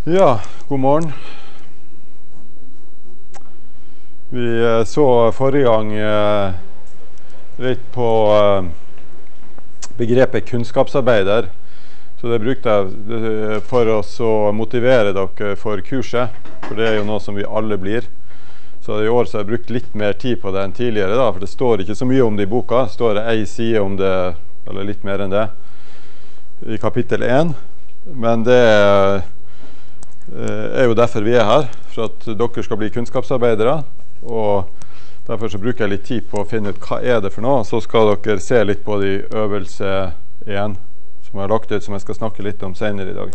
Ja, god morgen. Vi så forrige gang litt på begrepet kunnskapsarbeider. Så det brukte jeg for å motivere dere for kurset, for det er jo noe som vi alle blir. Så i år så har jeg brukt litt mer tid på det enn tidligere, for det står ikke så mye om det i boka. Det står en side om det, eller litt mer enn det, i kapittel 1. Men det er jo derfor vi er her, for at dere skal bli kunnskapsarbeidere. Og derfor så bruker jeg litt tid på å finne ut hva er det for noe. Så skal dere se litt på de øvelse 1 som jeg har lagt ut, som jeg skal snakke litt om senere i dag.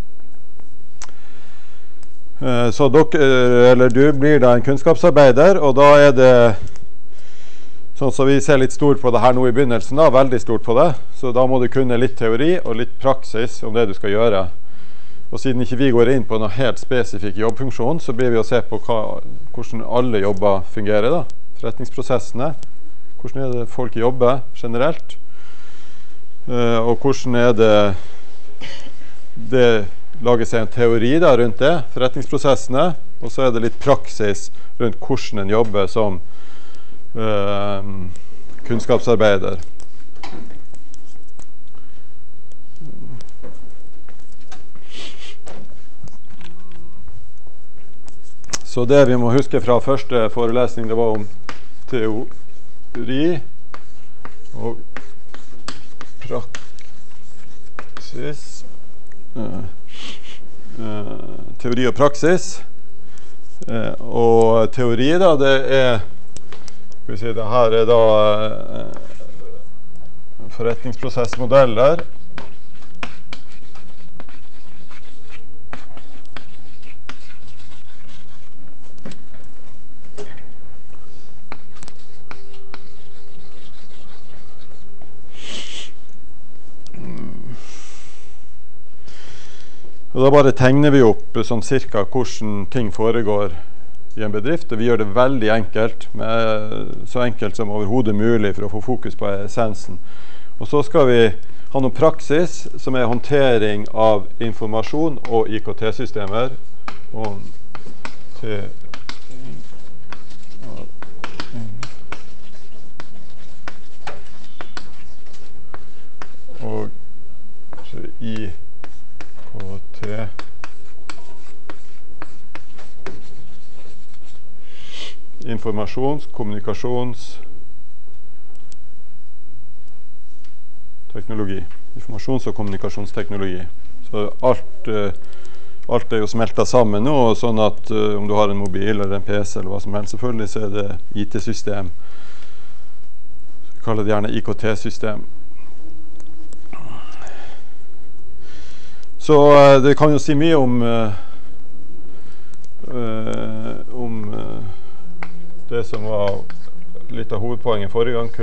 Så du blir da en kunnskapsarbeider, og da er det sånn som vi ser litt stort på det her nå i begynnelsen, da, veldig stort på det. Så da må du kunne litt teori og litt praksis om det du skal gjøre. Og siden ikke vi går inn på noe helt spesifikk jobbfunksjon, så blir vi å se på hvordan alle jobber fungerer da. Forretningsprosessene, hvordan er det folk jobber generelt, og hvordan er det lager seg en teori da rundt det, forretningsprosessene, og så er det litt praksis rundt hvordan en jobber som kunnskapsarbeider. Så det vi må huske fra første forelesning, det var om teori og praksis. Teori og praksis. Og teori da, det er, skal vi si, det her er da forretningsprosessmodeller. Og da bare tegner vi opp sånn cirka hvordan ting foregår i en bedrift, og vi gjør det veldig enkelt, så enkelt som overhodet mulig for å få fokus på essensen. Og så skal vi ha noen praksis som er håndtering av informasjon og IKT-systemer. Og IKT informasjons-, kommunikasjonsteknologi. Informasjons- og kommunikasjonsteknologi. Så alt er jo smeltet sammen nå, sånn at om du har en mobil eller en PC eller hva som helst, selvfølgelig så er det IT-system. Vi kaller det gjerne IKT-system. Så det kan jo si mye om det som var litt av hovedpoenget forrige gang,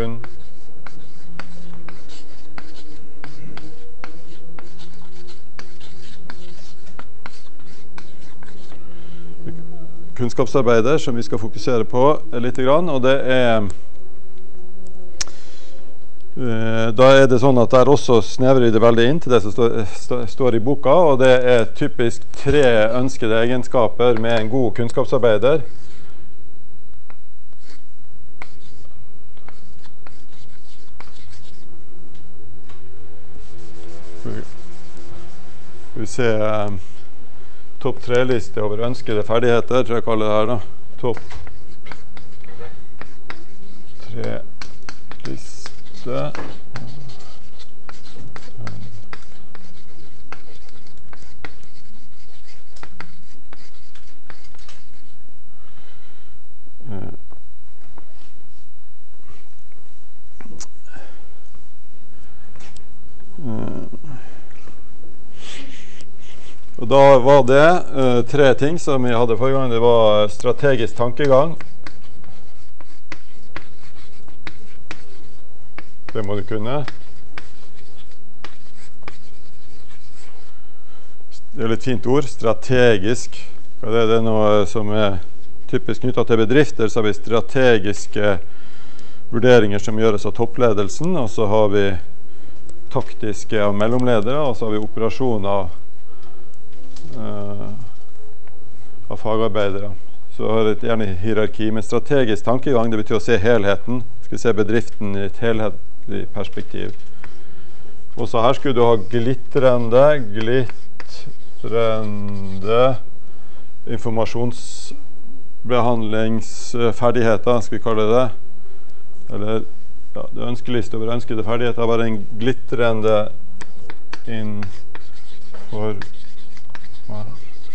kunnskapsarbeider som vi skal fokusere på litt grann, og det er da er det sånn at der også snevrer det veldig inn til det som står i boka, og det er typisk 3 ønskede egenskaper med en god kunnskapsarbeider. Skal vi se topp 3-liste over ønskede ferdigheter, tror jeg kaller det her da. Topp 3-liste. Og da var det 3 ting som vi hadde forrige gang. Det var strategisk tankegang. Det må du kunne. Det er litt fint ord, strategisk. Det er noe som er typisk knyttet til bedrifter, så har vi strategiske vurderinger som gjøres av toppledelsen, og så har vi taktiske av mellomledere, og så har vi operasjoner av fagarbeidere. Så har jeg gjerne hierarki med strategisk tankegang. Det betyr å se helheten. Skal se bedriften i et helhetlig perspektiv. Og så her skulle du ha glitrende informasjonsbehandlingsferdigheter, skal vi kalle det. Eller ja, det ønskeliste over ønskede ferdigheter er bare en glitrende informasjon.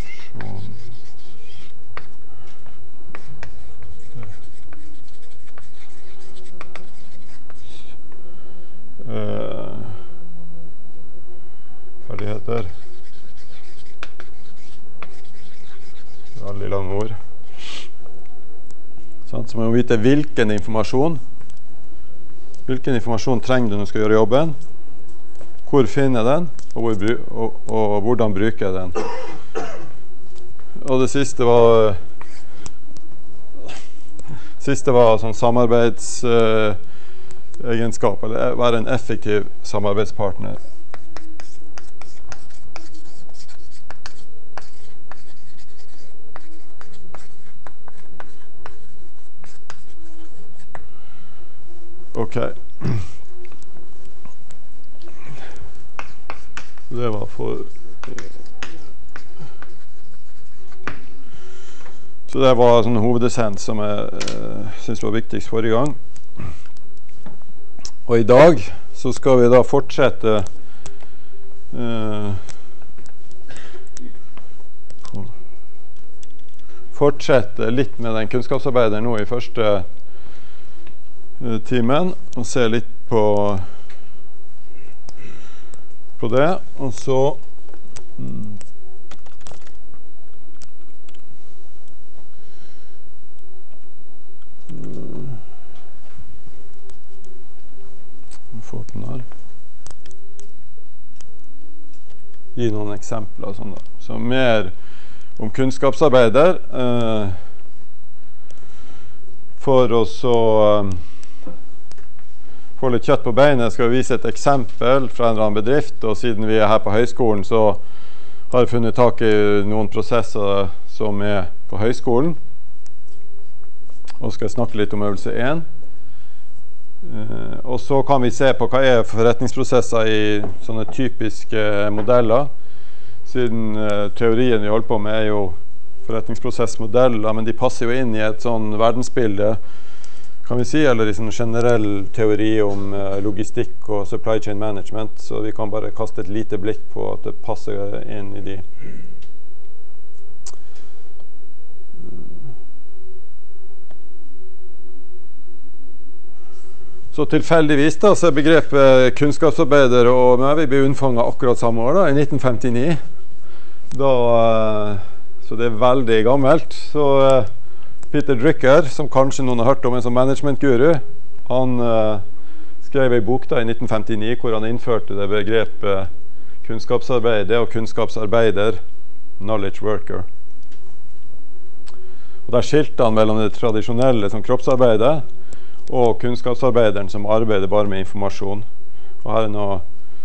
Ferdigheter. Veldig lange ord. Så må man vite hvilken informasjon trenger du når du skal gjøre jobben, hvor finner jeg den, og hvordan bruker jeg den. Og det siste var sånn samarbeidsegenskap, eller være en effektiv samarbeidspartner. Ok. Det var Så det var sånn hovedessens som jeg synes var viktigst forrige gang. Og i dag så skal vi da fortsette litt med den kunnskapsarbeideren nå i første timen, og se litt på det, og så gi noen eksempler sånn da. Så mer om kunnskapsarbeider for å så få litt kjøtt på beinet skal vi vise et eksempel fra en eller annen bedrift, og siden vi er her på høyskolen så har jeg funnet tak i noen prosesser som er på høyskolen, og skal snakke litt om øvelse 1. Og så kan vi se på hva er forretningsprosesser i sånne typiske modeller, siden teorien vi holder på med er jo forretningsprosessmodeller, men de passer jo inn i et sånn verdensbilde, kan vi si, eller i sånn generell teori om logistikk og supply chain management, så vi kan bare kaste et lite blikk på at det passer inn i de. Så tilfeldigvis da, så er begrepet kunnskapsarbeider og vi ble unnfanget akkurat samme år da, i 1959. Så det er veldig gammelt. Så Peter Drucker, som kanskje noen har hørt om en som management-guru, han skrev en bok da i 1959 hvor han innførte det begrepet kunnskapsarbeid og kunnskapsarbeider, knowledge worker. Og der skilte han mellom det tradisjonelle som kroppsarbeidet og kunnskapsarbeideren som arbeider bare med informasjon. Og her er noe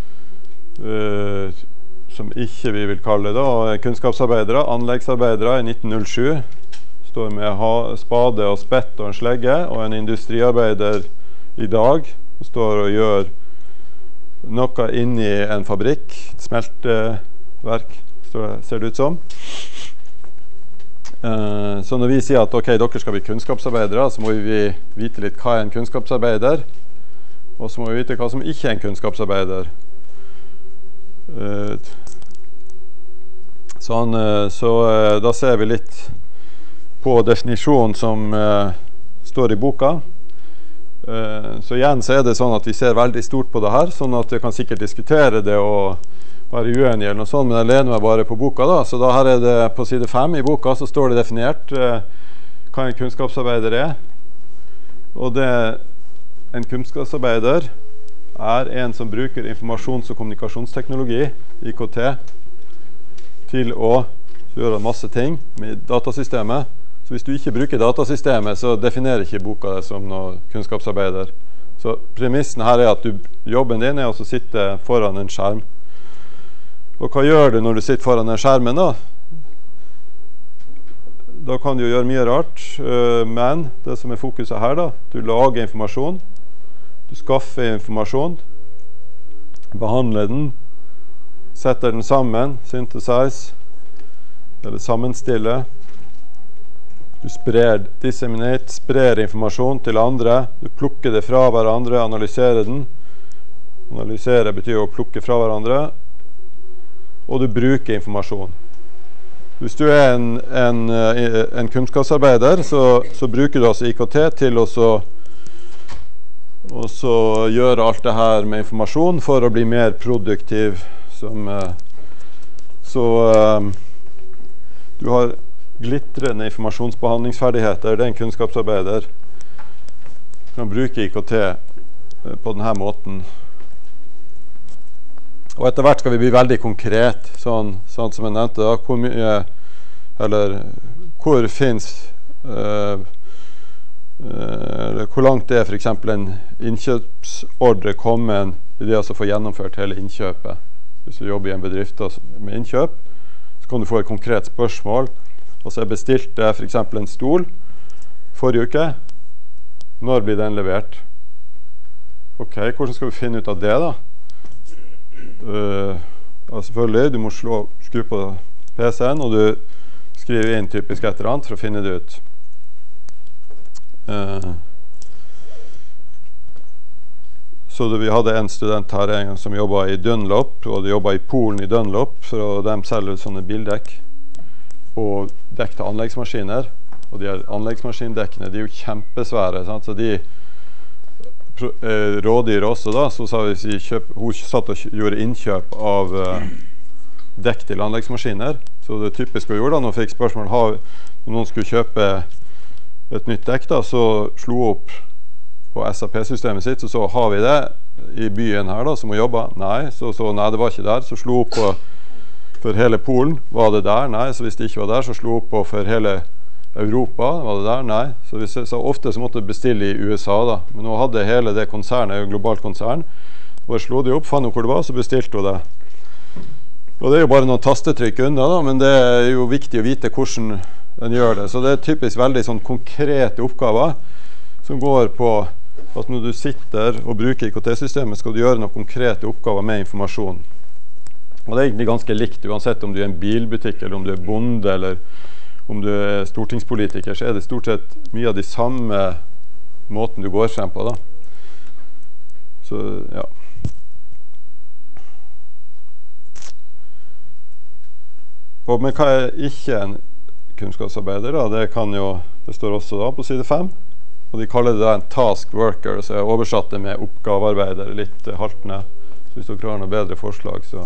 som ikke vi vil kalle da, kunnskapsarbeidere, anleggsarbeidere i 1907. Står med spade og spett og en slegge, og en industriarbeider i dag står og gjør noe inni en fabrikk, et smelteverk, ser det ut som. Så når vi sier at ok, dere skal bli kunnskapsarbeidere, så må vi vite litt hva er en kunnskapsarbeider, og så må vi vite hva som ikke er en kunnskapsarbeider. Så da ser vi litt på definisjonen som står i boka. Så igjen så er det sånn at vi ser veldig stort på det her, sånn at vi kan sikkert diskutere det og være uenige eller noe sånt, men jeg lener meg bare på boka da. Så da her er det på side 5 i boka, så står det definert hva en kunnskapsarbeider er. Og en kunnskapsarbeider er en som bruker informasjons- og kommunikasjonsteknologi, IKT, til å gjøre masse ting med datasystemet. Så hvis du ikke bruker datasystemet, så definerer ikke boka det som noe kunnskapsarbeider. Så premissen her er at jobben din er å sitte foran en skjerm. Og hva gjør du når du sitter foran den skjermen da? da kan du gjøre mye rart, men det som fokuset her da, du lager informasjon, du skaffer informasjon, behandler den, setter den sammen, synthesize, eller sammenstille, du sprer informasjon til andre, du plukker det fra hverandre, analyserer den. Analysere betyr å plukke fra hverandre, og du bruker informasjon. Hvis du en kunnskapsarbeider, så bruker du altså IKT til å gjøre alt det her med informasjon for å bli mer produktiv. Du har glitrende informasjonsbehandlingsferdigheter, det en kunnskapsarbeider kan bruke IKT på denne måten. Og etter hvert skal vi bli veldig konkret, sånn som jeg nevnte da, hvor finnes hvor langt det for eksempel en innkjøpsordre kommet i det å få gjennomført hele innkjøpet. Hvis du jobber i en bedrift med innkjøp, så kan du få et konkret spørsmål. Og så jeg bestilte for eksempel en stol forrige uke. Når blir den levert? Ok, hvordan skal vi finne ut av det da? Selvfølgelig, du må skru på PC-en, og du skriver inn typisk et eller annet for å finne det ut. Så vi hadde en student her som jobbet i Dunlop, og de jobbet i Polen i Dunlop, for de selger sånne bildekk og dekk til anleggsmaskiner. Og de her anleggsmaskindekkene, de er jo kjempesvære, sant? Så de rådyr også da, så sa vi hun satt og gjorde innkjøp av dekk til anleggsmaskiner. Så det typisk hun gjorde da, når hun fikk spørsmål når noen skulle kjøpe et nytt dekk da, så slo hun opp på SAP-systemet sitt, så har vi det i byen her da, som hun jobbet. Nei, nei, det var ikke der. Så slo hun opp på for hele Polen, var det der? Nei, så hvis det ikke var der, så slo hun opp på for hele Europa, var det der? Nei. Så ofte så måtte du bestille i USA da, men hun hadde hele det konsernet, jo globalt konsern, og bare slo de opp, fann hun hvor det var, så bestilte hun det. Og det er jo bare noen tastetrykk unna da, men det er jo viktig å vite hvordan den gjør det. Så det er typisk veldig sånn konkrete oppgaver som går på at når du sitter og bruker IKT-systemet, skal du gjøre noen konkrete oppgaver med informasjon. Og det er egentlig ganske likt, uansett om du er en bilbutikk, eller om du er bonde, eller om du er stortingspolitiker, så er det stort sett mye av de samme måten du går frem på da. Så, ja. Men hva er ikke en kunnskapsarbeider da? Det står også da på side 5. Og de kaller det da en task worker, så jeg oversatte med oppgavearbeider, litt haltende. Så hvis dere har noen bedre forslag, så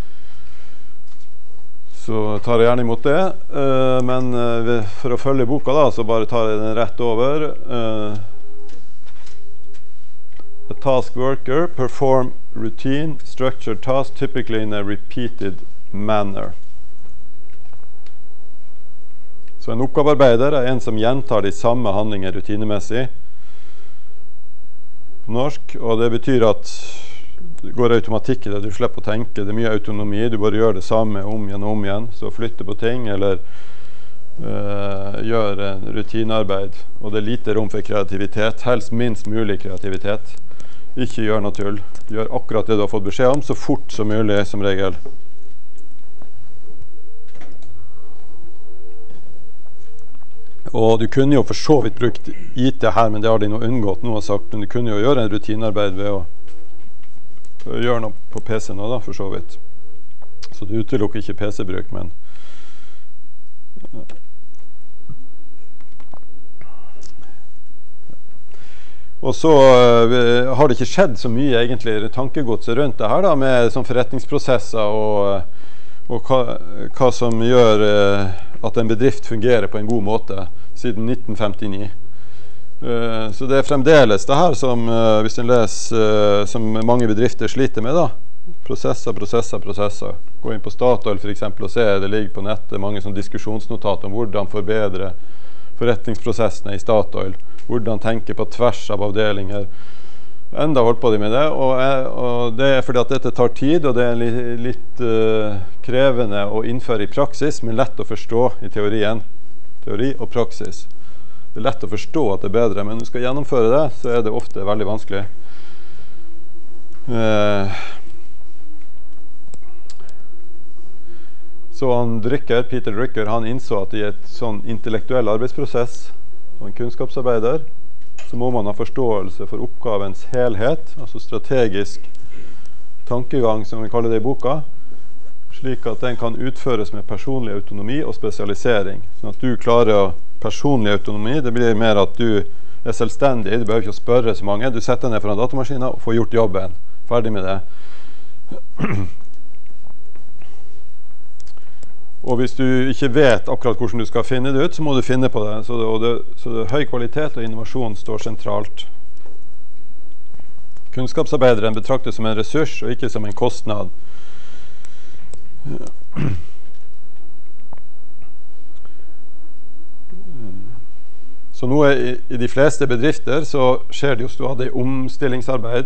tar jeg gjerne imot det. Men for å følge boka da, så bare tar jeg den rett over. A task worker perform routine, structured task, typically in a repeated manner. Så en oppgavearbeider er en som gjentar de samme handlinger rutinemessig på norsk, og det betyr at det går automatikk i det, du slipper å tenke, det er mye autonomi, du bare gjør det samme om igjen, så flytte på ting, eller gjør en rutinearbeid, og det er lite rom for kreativitet, helst minst mulig kreativitet, ikke gjør noe tull, gjør akkurat det du har fått beskjed om, så fort som mulig som regel. Og du kunne jo for så vidt brukt IT her, men det har de nå unngått noe sagt, men du kunne jo gjøre en rutinearbeid ved å gjøre noe på PC nå da, for så vidt. Så du utelukker ikke PC-bruk, men og så har det ikke skjedd så mye egentlig tankegodset rundt det her da, med sånn forretningsprosesser og hva som gjør at en bedrift fungerer på en god måte siden 1959. Så det er fremdeles det her som, hvis en leser, som mange bedrifter sliter med da. Prosesser. Gå inn på Statoil for eksempel og se, det ligger på nettet mange sånne diskusjonsnotat om hvordan forbedre forretningsprosessene i Statoil, hvordan tenke på tvers av avdelinger. Enda holdt på de med det, og det er fordi at dette tar tid, og det er litt krevende å innføre i praksis, men lett å forstå i teorien. teori og praksis. Det lett å forstå at det bedre, men når du skal gjennomføre det, så det ofte veldig vanskelig. Så Peter Drucker, han innså at i et sånn intellektuell arbeidsprosess, og en kunnskapsarbeider, så må man ha forståelse for oppgavens helhet, altså strategisk tankegang, som vi kaller det i boka, slik at den kan utføres med personlig autonomi og spesialisering. Sånn at du klarer personlig autonomi, det blir mer at du selvstendig, du behøver ikke å spørre så mange, du setter ned foran datamaskinen og får gjort jobben, ferdig med det. Og hvis du ikke vet akkurat hvordan du skal finne det ut, så må du finne på det. Så høy kvalitet og innovasjon står sentralt. Kunnskapsarbeideren betraktes som en ressurs og ikke som en kostnad. Så nå i de fleste bedrifter så skjer det jo stadig omstillingsarbeid.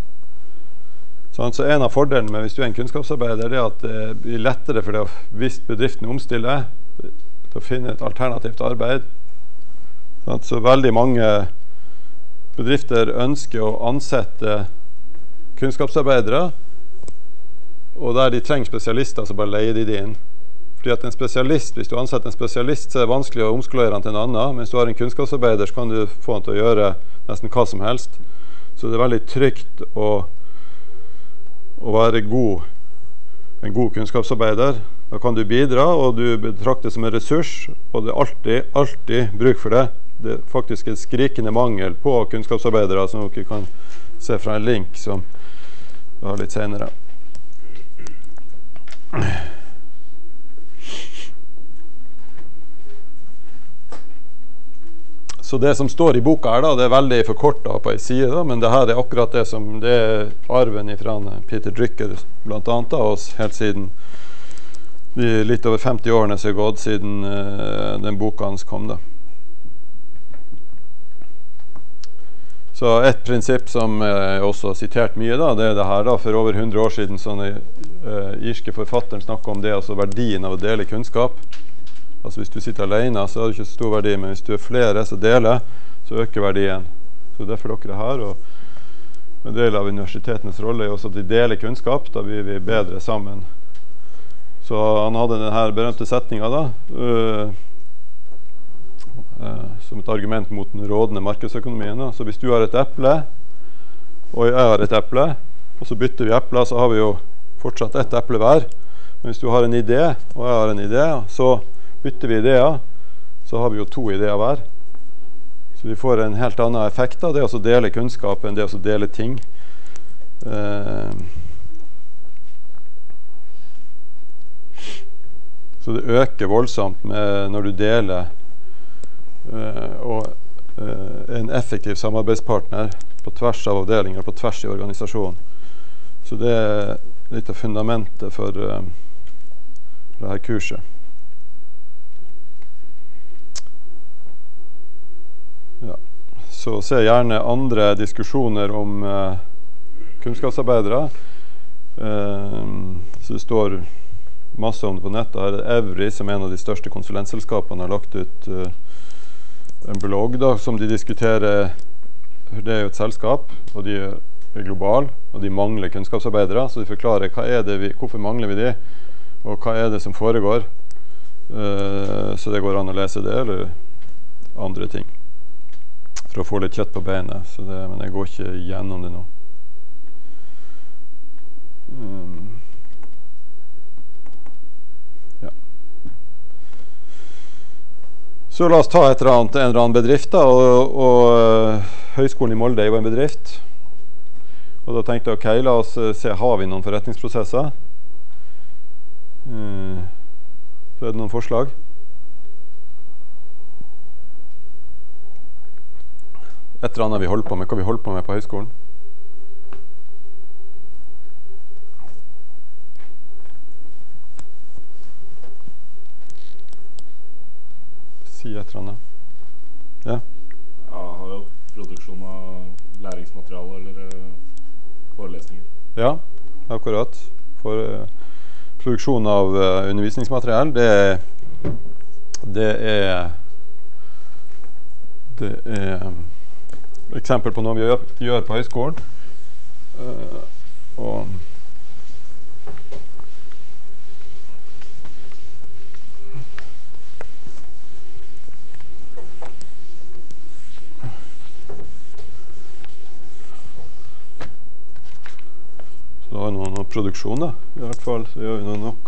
Så en av fordelene med hvis du en kunnskapsarbeider er at det blir lettere for deg hvis bedriften omstiller til å finne et alternativt arbeid. Så veldig mange bedrifter ønsker å ansette kunnskapsarbeidere, og der de trenger spesialister, så bare leier de inn. Fordi at en spesialist, hvis du ansetter en spesialist, så det vanskelig å omskolere han til en annen. Mens du har en kunnskapsarbeider, så kan du få han til å gjøre nesten hva som helst. Så det veldig trygt å være en god kunnskapsarbeider. Da kan du bidra, og du betraktes som en ressurs, og det alltid bruk for det. Det faktisk et skrikende mangel på kunnskapsarbeidere, som dere kan se fra en link som vi har litt senere. Så det som står i boka her, det veldig forkortet på en side, men det her akkurat det som det arven fra Peter Drucker blant annet av oss, helt siden de litt over 50 årene som gått siden den boka hans kom da. Så et prinsipp som jeg også har sitert mye da, det det her da, for over 100 år siden sånne irske forfatteren snakket om det, altså verdien av å dele kunnskap. Altså hvis du sitter alene, så har du ikke så stor verdi, men hvis du flere som deler, så øker verdien. Så derfor dere her, og en del av universitetenes rolle er også at de deler kunnskap, da blir vi bedre sammen. Så han hadde denne berømte setningen da, som et argument mot den rådende markedsøkonomien da. Så hvis du har et eple, og jeg har et eple, og så bytter vi epler, så har vi jo fortsatt ett eple hver. Men hvis du har en idé, og jeg har en idé, så bytter vi ideer, så har vi jo 2 ideer hver. Så vi får en helt annen effekt av det å dele kunnskap enn det å dele ting. Så det øker voldsomt når du deler og en effektiv samarbeidspartner på tvers av avdelinger, på tvers i organisasjonen. Så det litt av fundamentet for det her kurset. Ja. Så se gjerne andre diskusjoner om kunnskapsarbeidere. Så det står masse om det på nettet. Her Evry, som en av de største konsulentselskapene, har lagt ut en blogg da, som de diskuterer. Det er jo et selskap, og de er global, og de mangler kunnskapsarbeidere. Så de forklarer hvorfor mangler vi de, og hva er det som foregår. Så det går an å lese det, eller andre ting, for å få litt kjøtt på beinet, men jeg går ikke gjennom det nå. Ja. Så la oss ta en eller annen bedrift da, og Høgskolen i Molde er jo en bedrift. Og da tenkte jeg, ok, la oss se, har vi noen forretningsprosesser? Så er det noen forslag? Et eller annet vi holder på med. Hva vi holder på med på høyskolen? Si et eller annet. Ja? Ja, jeg har jo produksjon av læringsmateriale eller forelesninger. Ja, akkurat. For produksjon av undervisningsmateriale, det er det eksempel på noe vi gjør på høyskolen. Og så da har vi noe produksjon da. I hvert fall så gjør vi noe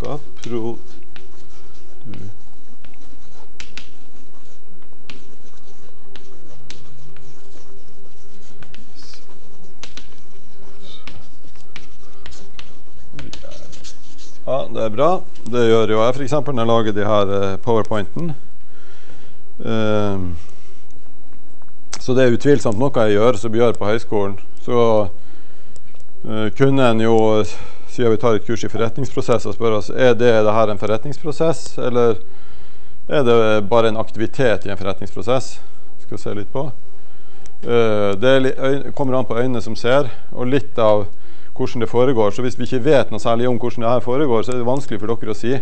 Ja, det bra. Det gjør jo jeg for eksempel når jeg lager de her PowerPointen. Så det er utvilsomt noe jeg gjør som vi gjør på høyskolen. Så kunne en jo, siden vi tar et kurs i forretningsprosess, og spør oss, er det her en forretningsprosess, eller er det bare en aktivitet i en forretningsprosess? Skal vi se litt på. Det kommer an på øynene som ser, og litt av hvordan det foregår. Så hvis vi ikke vet noe særlig om hvordan det her foregår, så er det vanskelig for dere å si.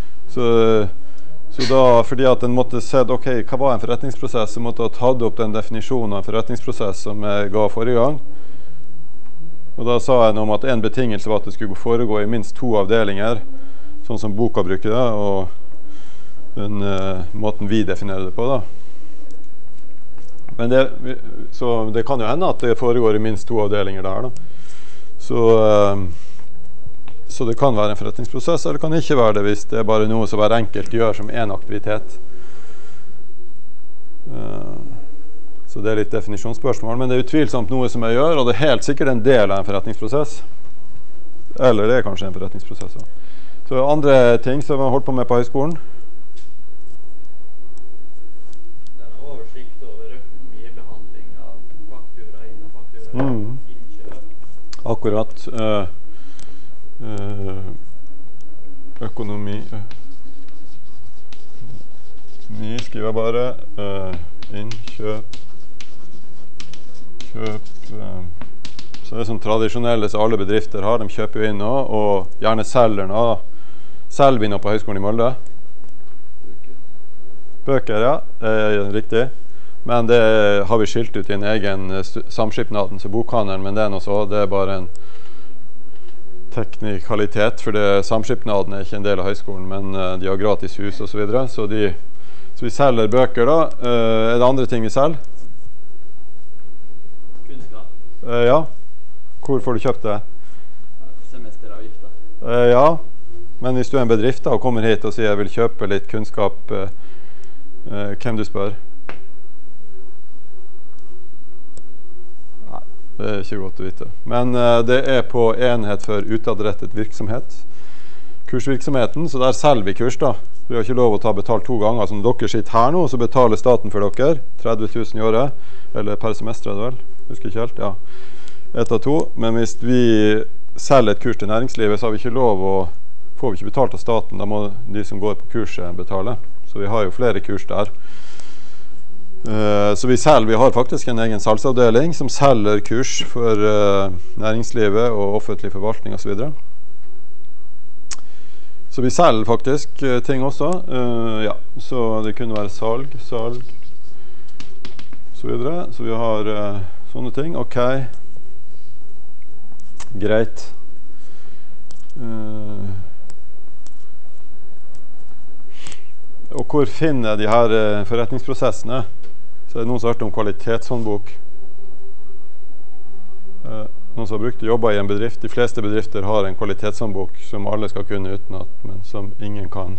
Så da, fordi at en måtte se, ok, hva var en forretningsprosess, så måtte jeg ha tatt opp den definisjonen av forretningsprosess som jeg ga forrige gang. Og da sa jeg noe om at en betingelse var at det skulle foregå i minst 2 avdelinger, sånn som boka bruker det, og den måten vi definerer det på da. Men så det kan jo hende at det foregår i minst 2 avdelinger der da. Så det kan være en forretningsprosess, eller det kan ikke være det hvis det er bare noe som hver enkelt gjør som en aktivitet. Så det er litt definisjonsspørsmål, men det er utvilsomt noe som jeg gjør, og det er helt sikkert en del av en forretningsprosess. Eller det er kanskje en forretningsprosess. Så andre ting som vi har holdt på med på høyskolen. Det er en oversikt over økonomi, behandling av faktura inn og faktura innkjøp. Akkurat. Økonomi. Vi skriver bare innkjøp. Så det er sånn tradisjonelle som alle bedrifter har. De kjøper jo inn nå, og gjerne selger nå. Selger vi nå på Høgskolen i Molde? Bøker, ja. Det er riktig. Men det har vi skilt ut i en egen samskipnaden, så bokhandelen, men det er noe så. Det er bare en teknikalitet, for samskipnaden er ikke en del av høyskolen, men de har gratis hus og så videre. Så vi selger bøker da. Er det andre ting vi selger? Ja. Hvor får du kjøpt det? Semesteravgifter. Ja. Men hvis du er en bedrift da, og kommer hit og sier jeg vil kjøpe litt kunnskap, hvem du spør? Nei, det er ikke godt å vite. Men det er på enhet for utadrettet virksomhet. Kursvirksomheten, så der selger vi kurs da. Vi har ikke lov å ta betalt 2 ganger. Så når dere sitter her nå, så betaler staten for dere 30 000 i året, eller per semester er det vel? Husker ikke helt, ja. 1 av 2. Men hvis vi selger et kurs til næringslivet, så har vi ikke lov å, får vi ikke betalt av staten. Da må de som går på kurset betale. Så vi har jo flere kurs der. Så vi har faktisk en egen salgsavdeling som selger kurs for næringslivet og offentlig forvaltning og så videre. Så vi selger faktisk ting også. Ja, så det kunne være salg, så videre. Så vi har sånne ting. Ok. Greit. Og hvor finner jeg de her forretningsprosessene? Så er det noen som har hørt om kvalitetshåndbok. Noen som har jobba i en bedrift. De fleste bedrifter har en kvalitetshåndbok som alle skal kunne utenat, men som ingen kan.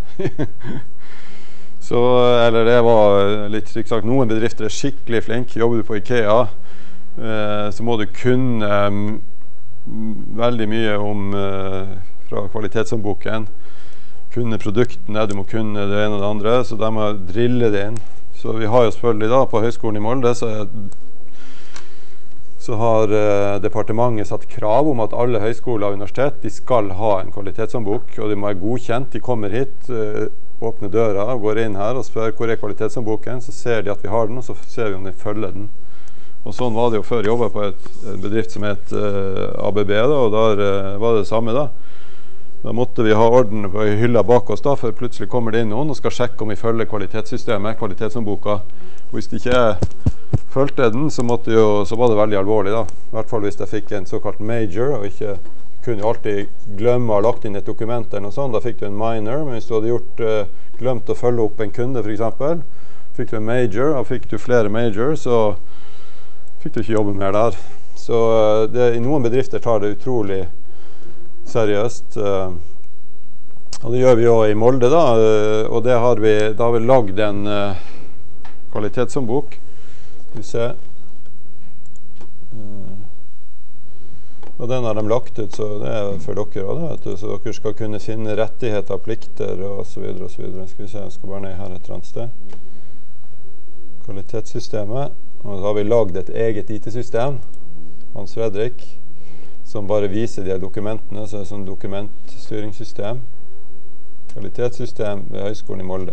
Så, eller det var litt stygt sagt, noen bedrifter er skikkelig flinke. Jobber du på IKEA, så må du kunne veldig mye om fra kvalitetshåndboken. Kunne produktene, du må kunne det ene og det andre, så de må drille det inn. Så vi har jo selvfølgelig da på Høgskolen i Molde, så har departementet satt krav om at alle høyskoler og universitet, de skal ha en kvalitetshåndbok, og de må være godkjent. De kommer hit, åpner døra og går inn her og spør hvor er kvalitetshåndboken, så ser de at vi har den, og så ser vi om de følger den. Og sånn var det jo før jeg jobbet på en bedrift som het ABB da, og der var det samme da. Da måtte vi ha orden på hylla bak oss da, for plutselig kommer det inn noen og skal sjekke om vi følger kvalitetssystemet, kvalitetshåndboka. Og hvis det ikke er fulgte den, så var det veldig alvorlig da. I hvert fall hvis jeg fikk en såkalt major, og ikke kunne jo alltid glemme å ha lagt inn et dokument eller noe sånt, da fikk du en minor, men hvis du hadde glemt å følge opp en kunde for eksempel, fikk du en major, og fikk du flere major, så fikk du ikke jobbe mer der. Så i noen bedrifter tar det utrolig seriøst, og det gjør vi jo i Molde da, og da har vi lagd en kvalitetshåndbok. Skal vi se. Og den har de lagt ut, så det er for dere også, så dere skal kunne finne rettigheter, plikter og så videre og så videre. Skal vi se, jeg skal bare ned her et eller annet sted. Kvalitetssystemet, og så har vi lagd et eget IT-system, Hans Fredrik, som bare viser de dokumentene, så det er sånn dokumentstyringssystem. Kvalitetssystem ved Høgskolen i Molde.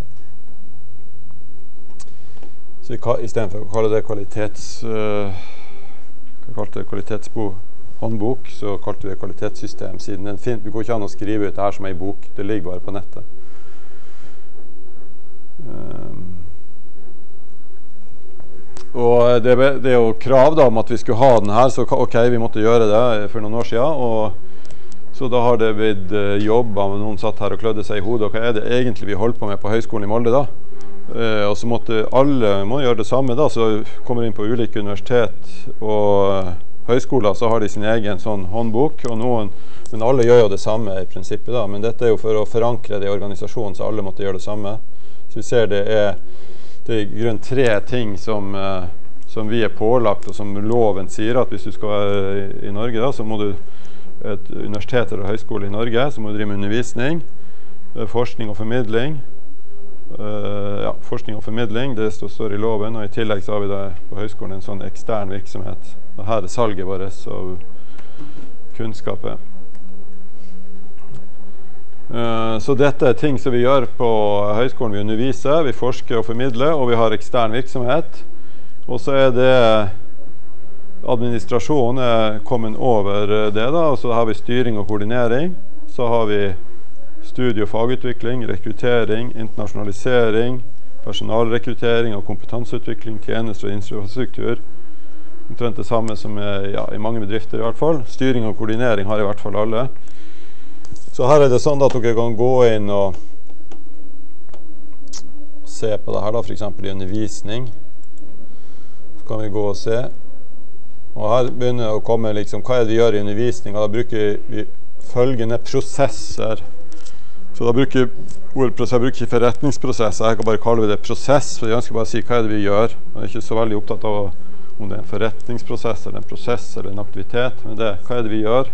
Så i stedet for å kalle det håndbok, så kalte vi det kvalitetssystem, siden det går ikke an å skrive ut det her som en bok, det ligger bare på nettet. Og det er jo krav da om at vi skulle ha den her, så ok, vi måtte gjøre det for noen år siden, og så da har det blitt jobbet med noen satt her og klødde seg i hodet, og hva er det egentlig vi holder på med på Høgskolen i Molde da? Og så måtte alle gjøre det samme da, så kommer inn på ulike universitet og høyskoler, så har de sin egen sånn håndbok, men alle gjør jo det samme i prinsippet da, men dette er jo for å forankre det i organisasjonen, så alle måtte gjøre det samme. Så vi ser det er i grunn 3 ting som vi er pålagt, og som loven sier, at hvis du skal være i Norge da, så må du et universitet eller høyskole i Norge, så må du drive med undervisning, forskning og formidling. Forskning og formidling, det står i loven, og i tillegg så har vi da på høyskolen en sånn ekstern virksomhet. Og her er salget vårt av kunnskapet. Så dette er ting som vi gjør på høyskolen. Vi underviser, vi forsker og formidler, og vi har ekstern virksomhet. Og så er det administrasjonen kommet over det da, og så har vi styring og koordinering. Så har vi studie- og fagutvikling, rekruttering, internasjonalisering, personalrekruttering og kompetanseutvikling, tjenester og infrastruktur. Omtrent det samme som i mange bedrifter i hvert fall. Styring og koordinering har i hvert fall alle. Så her er det sånn at dere kan gå inn og se på det her da, for eksempel i undervisning. Så kan vi gå og se. Og her begynner det å komme liksom, hva er det vi gjør i undervisning, og da bruker vi følgende prosesser. Så da bruker jeg bruker ikke forretningsprosesser, jeg kan bare kalle det prosess, for jeg ønsker bare å si hva er det vi gjør. Jeg er ikke så veldig opptatt av om det er en forretningsprosess, eller en prosess, eller en aktivitet, men hva er det vi gjør?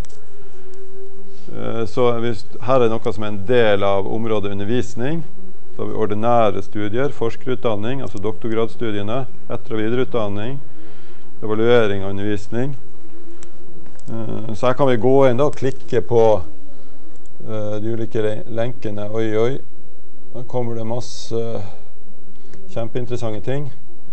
Så her er noe som er en del av området undervisning. Så har vi ordinære studier, forskerutdanning, altså doktorgradsstudiene, etter- og videreutdanning, evaluering av undervisning. Så her kan vi gå inn da, og klikke på de ulike lenkene. Oi, da kommer det masse kjempeinteressante ting.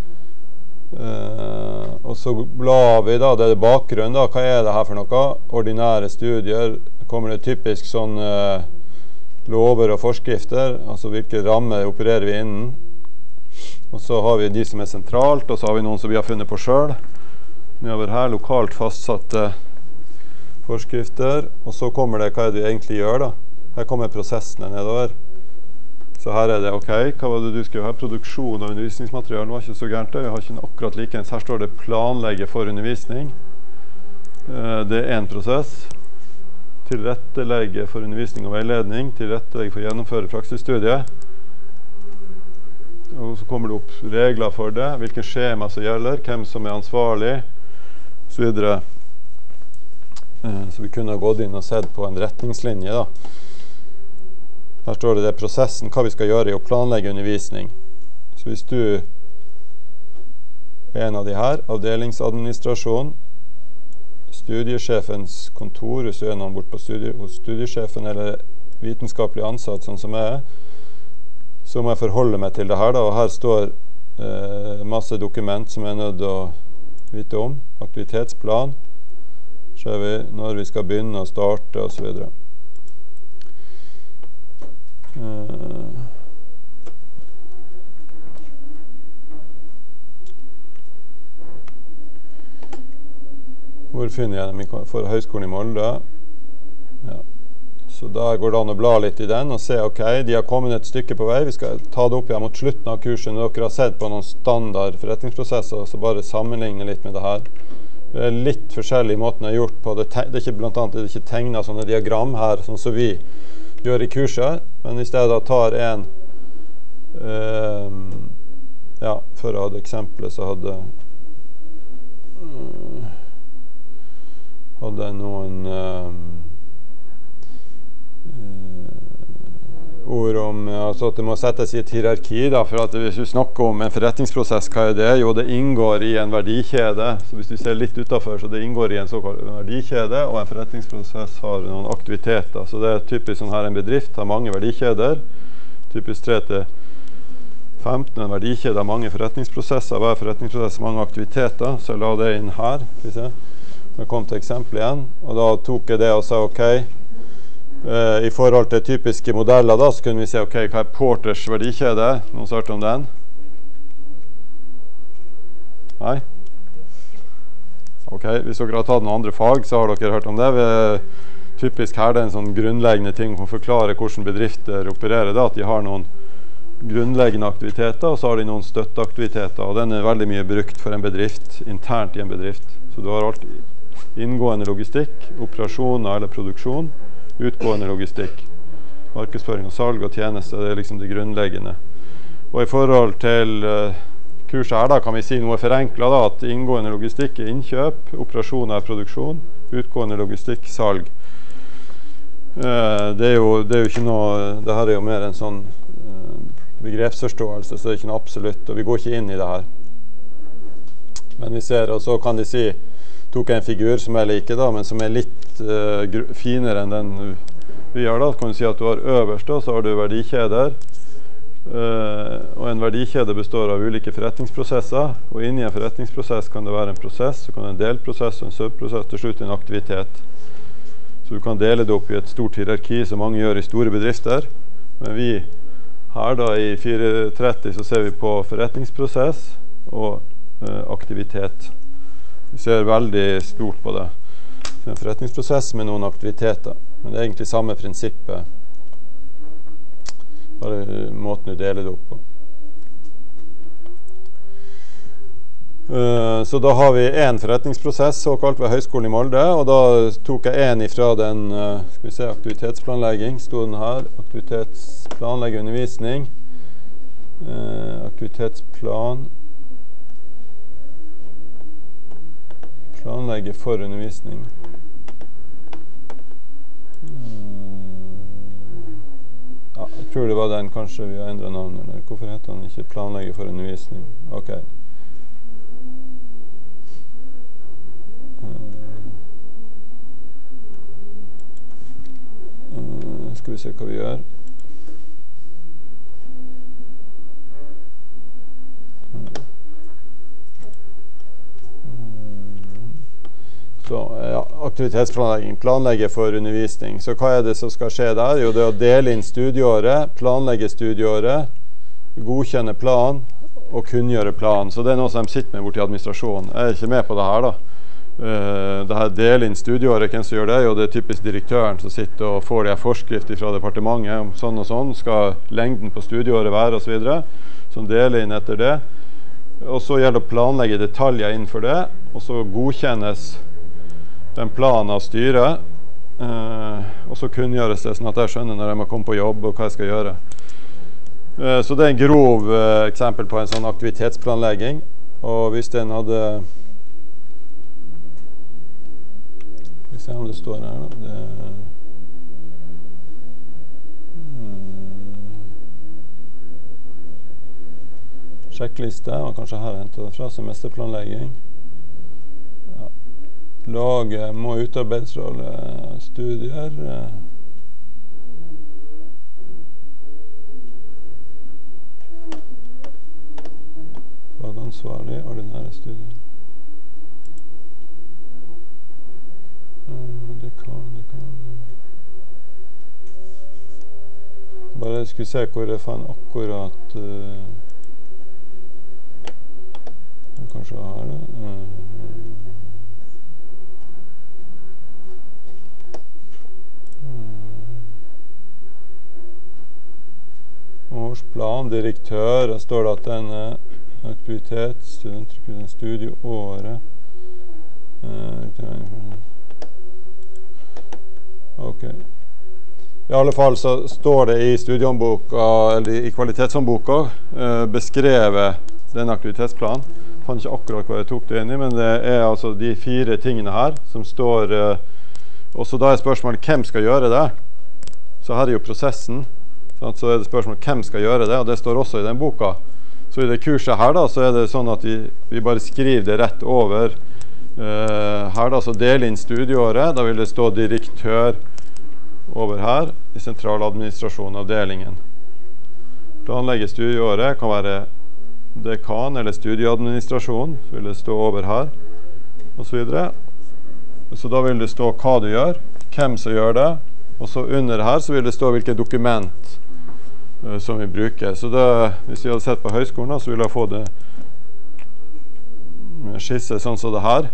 Og så blar vi da, det er bakgrunnen da, hva er det her for noe? Ordinære studier, kommer det typisk sånn lover og forskrifter, altså hvilke rammer opererer vi innen. Og så har vi de som er sentralt, og så har vi noen som vi har funnet på selv. Nedover her, lokalt fastsatte forskrifter, og så kommer det hva er det vi egentlig gjør da. Her kommer prosessene nedover. Så her er det, ok, hva var det du skulle ha? Produksjon av undervisningsmaterial, det var ikke så gærent det. Vi har ikke akkurat likens. Her står det planlegge for undervisning. Det er en prosess. Tilrettelegge for undervisning og veiledning. Tilrettelegge for å gjennomføre praksisstudiet. Og så kommer det opp regler for det, hvilke skjema som gjelder, hvem som er ansvarlig, og så videre. Så vi kunne ha gått inn og sett på en retningslinje da. Her står det prosessen, hva vi skal gjøre i å planlegge undervisning. Så hvis du er en av de her, avdelingsadministrasjon, studiesjefens kontor, hvis du er noen bort på hos studiesjefen eller vitenskapelig ansatt, sånn som jeg er, så må jeg forholde meg til det her da, og her står masse dokument som jeg er nødt til å vite om, aktivitetsplan, så er vi når vi skal begynne å starte og så videre. Hvor finner jeg dem for Høgskolen i Molde? Ja. Så da går det an å bla litt i den og se, ok, de har kommet et stykke på vei. Vi skal ta det opp igjen mot slutten av kursen. Når dere har sett på noen standard forretningsprosesser, så bare sammenligne litt med det her. Det er litt forskjellig i måten jeg har gjort på det. Det er ikke, blant annet, det er ikke tegnet sånne diagram her, sånn som vi gjør i kurset. Men hvis jeg da tar en, ja, før jeg hadde eksempelet, så hadde jeg noen ord om altså at det må settes i et hierarki da, for at hvis du snakker om en forretningsprosess, hva er det? Jo, det inngår i en verdikjede, så hvis du ser litt utenfor, så det inngår i en såkalt verdikjede, og en forretningsprosess har noen aktiviteter, så det er typisk sånn her en bedrift har mange verdikjeder, typisk 3-15, en verdikjede har mange forretningsprosesser, hver forretningsprosess har mange aktiviteter, så jeg la det inn her, skal vi se, jeg kom til eksempel igjen, og da tok jeg det og sa ok, i forhold til typiske modeller da, så kunne vi se, ok, hva er Porters verdikjede? Noen svart om den? Nei? Ok, hvis dere har tatt noen andre fag, så har dere hørt om det. Typisk her det er en sånn grunnleggende ting å forklare hvordan bedrifter opererer da, at de har noen grunnleggende aktiviteter, og så har de noen støtteaktiviteter, og den er veldig mye brukt for en bedrift, internt i en bedrift. Så du har alltid inngående logistikk, operasjoner eller produksjon, utgående logistikk, markedsføring og salg og tjeneste, det er liksom det grunnleggende. Og i forhold til kurset her da, kan vi si noe forenklet da, at inngående logistikk er innkjøp, operasjoner er produksjon, utgående logistikk, salg. Det er jo ikke noe, det her er jo mer en sånn begrepsforståelse, så det er ikke noe absolutt, og vi går ikke inn i det her. Men vi ser, og så kan de si, tok en figur som jeg liker da, men som er litt finere enn den vi har da. Kan du si at du har øverst da, så har du verdikjeder. Og en verdikjede består av ulike forretningsprosesser, og inni en forretningsprosess kan det være en prosess, så kan det en delprosess og en subprosess, til slutt en aktivitet. Så du kan dele det opp i et stort hierarki som mange gjør i store bedrifter. Men vi her da i 430 så ser vi på forretningsprosess og aktivitet. Vi ser veldig stort på det. Det er en forretningsprosess med noen aktiviteter, men det er egentlig samme prinsippet. Bare måten du deler det opp på. Så da har vi en forretningsprosess, såkalt ved Høgskolen i Molde, og da tok jeg en ifra den, skal vi se, aktivitetsplanlegging, stod den her, aktivitetsplanlegge undervisning, aktivitetsplan, planlegge for undervisning. Ja, jeg tror det var den, kanskje vi har endret navn, eller hvorfor heter den ikke planlegge for undervisning? Ok. Skal vi se hva vi gjør. Så, ja, aktivitetsplanlegging, planlegge for undervisning. Så hva er det som skal skje der? Jo, det er å dele inn studieåret, planlegge studieåret, godkjenne plan og kunngjøre plan. Så det er noe som de sitter med bort i administrasjonen. Jeg er ikke med på det her da. Det her dele inn studieåret, hvem som gjør det? Jo, det er typisk direktøren som sitter og får de forskrifter fra departementet om sånn og sånn, skal lengden på studieåret være og så videre, som deler inn etter det. Og så gjelder det å planlegge detaljer innenfor det, og så godkjennes den planen av styret, og så kunngjøres det sånn at jeg skjønner når jeg må komme på jobb og hva jeg skal gjøre. Så det er en grov eksempel på en sånn aktivitetsplanlegging, og hvis den hadde, skal vi se om det står her da, sjekkliste, og kanskje her hentet det fra semesterplanlegging. Laget må utarbeides alle studier. Fagansvarlig, ordinære studier. Det kan. Bare skulle se hvor jeg fant akkurat kanskje her da. plan, direktør, der står det at den aktivitet, studieåret. Ok. I alle fall så står det i studiehåndboka, eller i kvalitetshåndboka, beskrevet den aktivitetsplanen. Jeg fant ikke akkurat hva jeg tok det inn i, men det altså de 4 tingene her som står, og så da spørsmålet hvem skal gjøre det. Så her jo prosessen, sant? Så det spørsmålet hvem skal gjøre det, og det står også i den boka. Så i det kurset her da, så det sånn at vi bare skriver det rett over her da, så del inn studieåret, da vil det stå direktør over her i sentraladministrasjonavdelingen. Planlegge studieåret kan være dekan eller studieadministrasjon, så vil det stå over her, og så videre. Så da vil det stå hva du gjør, hvem som gjør det, og så under her så vil det stå hvilket dokument som vi bruker. Så da, hvis vi hadde sett på høyskolen, så ville jeg få det skisse sånn som det her.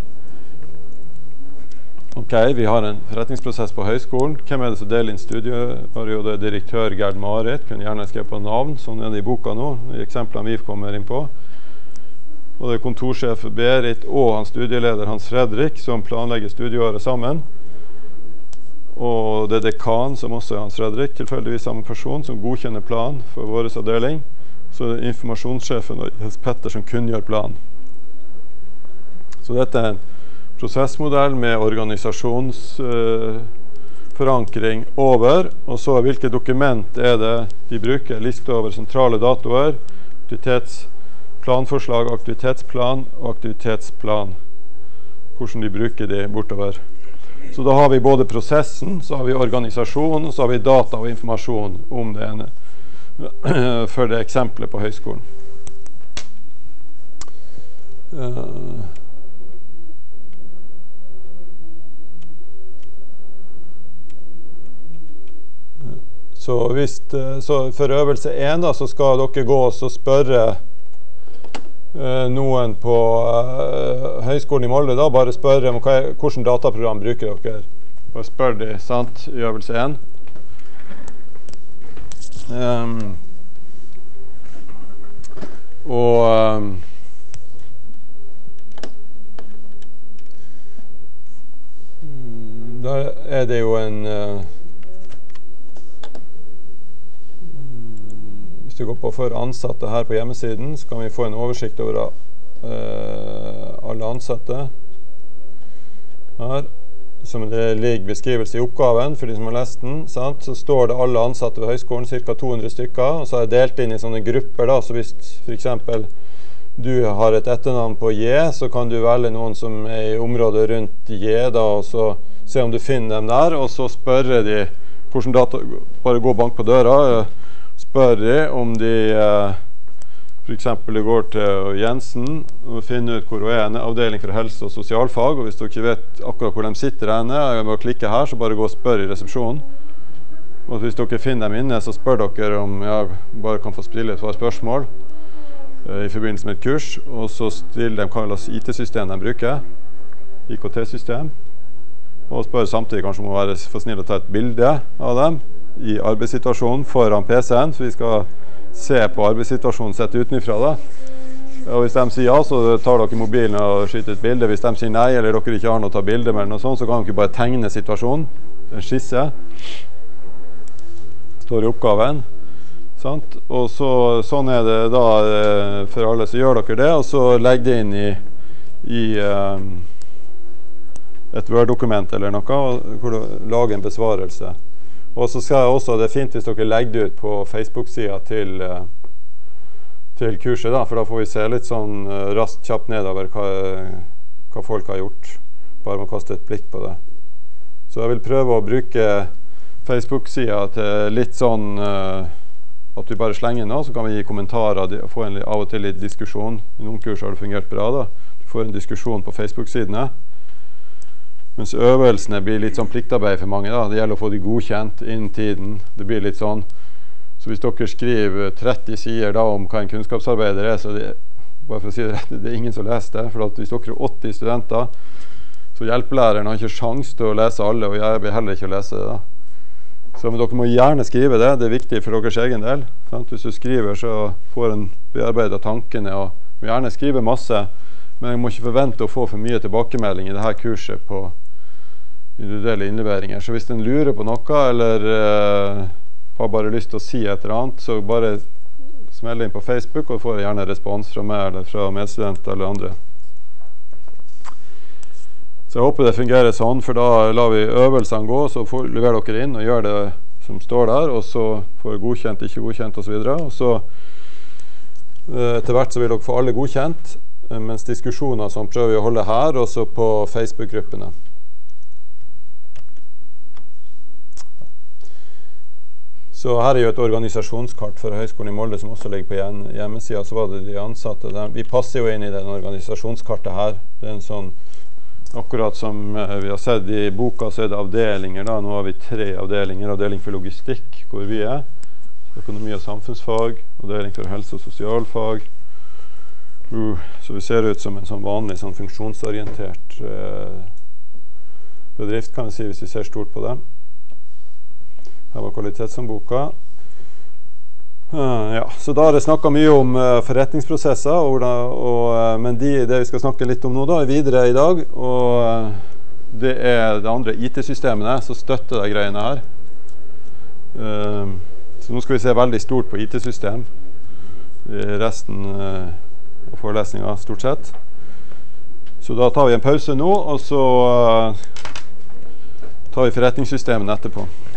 Ok, vi har en forretningsprosess på høyskolen. Hvem det som deler inn studiet? Det direktør Gerd Marit, kunne gjerne skrive på navn, sånn det i boka nå, i eksemplene vi kommer inn på. Og det kontorsjef Berit og hans studieleder Hans Fredrik, som planlegger studieåret sammen. Og det dekan, som også Hans Fredrik, tilfeldigvis samme person, som godkjenner plan for vår avdeling. Så det informasjonssjefen Jens Petter som kunngjør plan. Så dette en prosessmodell med organisasjonsforankring over, og så hvilke dokument det de bruker, liste over sentrale datoer, aktivitetsplanforslag, aktivitetsplan og aktivitetsplan. Hvordan de bruker de bortover. Så da har vi både prosessen, så har vi organisasjonen, så har vi data og informasjon om det ene, for det eksempelet på høyskolen. Så for øvelse 1 da, så skal dere gå og spørre noen på høyskolen i Molde da, bare spørre om hvordan dataprogram bruker dere. Bare spør de, sant, i øvelse 1. Da det jo en hvis du går på for ansatte her på hjemmesiden, så kan vi få en oversikt over alle ansatte her, som det ligger beskrivelse i oppgaven for de som har lest den, sant? Så står det alle ansatte ved høyskolen, ca. 200 stykker, og så det delt inn i sånne grupper da, så hvis for eksempel du har et etternavn på J, så kan du velge noen som i området rundt J da, og så se om du finner dem der, og så spørre de hvordan data, bare gå bank på døra, spør de om de for eksempel går til Jensen og finner ut hvor hun en avdeling for helse- og sosialfag, og hvis dere ikke vet akkurat hvor de sitter henne, jeg må klikke her, så bare gå og spør i resepsjonen. Og hvis dere finner dem inne, så spør dere om jeg bare kan få stille et par spørsmål i forbindelse med et kurs, og så stiller de hva slags IT-system de bruker, IKT-system, og spør samtidig kanskje om å være for snill å ta et bilde av dem i arbeidssituasjonen foran PC-en, så vi skal se på arbeidssituasjonen sett utenfra da. Og hvis de sier ja, så tar dere mobilen og skyter et bilde. Hvis de sier nei, eller dere ikke har noe å ta bilde med, eller noe sånt, så kan dere bare tegne situasjonen, en skisse. Står i oppgaven. Sant? Og så, sånn det da for alle, så gjør dere det, og så legger det inn i et Word-dokument eller noe, hvor du lager en besvarelse. Og så skal jeg også, det fint hvis dere legger det ut på Facebook-siden til kurset da, for da får vi se litt sånn raskt kjapt nedover hva folk har gjort, bare med å kaste et blikk på det. Så jeg vil prøve å bruke Facebook-siden til litt sånn at du bare slenger nå, så kan vi gi kommentarer og få av og til litt diskusjon. I noen kurs har det fungert bra da. Du får en diskusjon på Facebook-sidene. Mens øvelsene blir litt sånn pliktarbeid for mange da. Det gjelder å få de godkjent innen tiden. Det blir litt sånn. Så hvis dere skriver 30 sider da om hva en kunnskapsarbeider så bare for å si det rett, det ingen som leser det. For at hvis dere er 80 studenter, så hjelpelæreren har ikke sjans til å lese alle, og jeg blir heller ikke å lese det da. Så men dere må gjerne skrive det. Det er viktig for deres egen del. Sant? Hvis du skriver, så får en bearbeidet tankene, og må gjerne skrive masse, men jeg må ikke forvente å få for mye tilbakemelding i dette kurset på individuelle innleveringer. Så hvis en lurer på noe, eller har bare lyst til å si et eller annet, så bare smell inn på Facebook, og får gjerne respons fra meg, eller fra medstudenter, eller andre. Så jeg håper det fungerer sånn, for da lar vi øvelsene gå, så leverer dere inn og gjør det som står der, og så får godkjent, ikke godkjent og så videre. Og så etter hvert så vil dere få alle godkjent, mens diskusjoner som prøver vi å holde her, og så på Facebook-gruppene. Så her er jo et organisasjonskart for Høgskolen i Molde som også ligger på hjemmesiden, så var det de ansatte. Vi passer jo inn i den organisasjonskartet her. Det er en sånn, akkurat som vi har sett i boka, så er det avdelinger da. Nå har vi 3 avdelinger. Avdeling for logistikk, hvor vi er. Økonomi og samfunnsfag. Avdeling for helse- og sosialfag. Så vi ser ut som en sånn vanlig, sånn funksjonsorientert bedrift, kan vi si, hvis vi ser stort på det. Her var kvalitetshåndboka. Ja, så da har jeg snakket mye om forretningsprosesser, men det vi skal snakke litt om nå da, er videre i dag, og det er det andre IT-systemene som støtter de greiene her. Så nå skal vi se veldig stort på IT-system i resten av forelesningen stort sett. Så da tar vi en pause nå, og så tar vi forretningssystemene etterpå.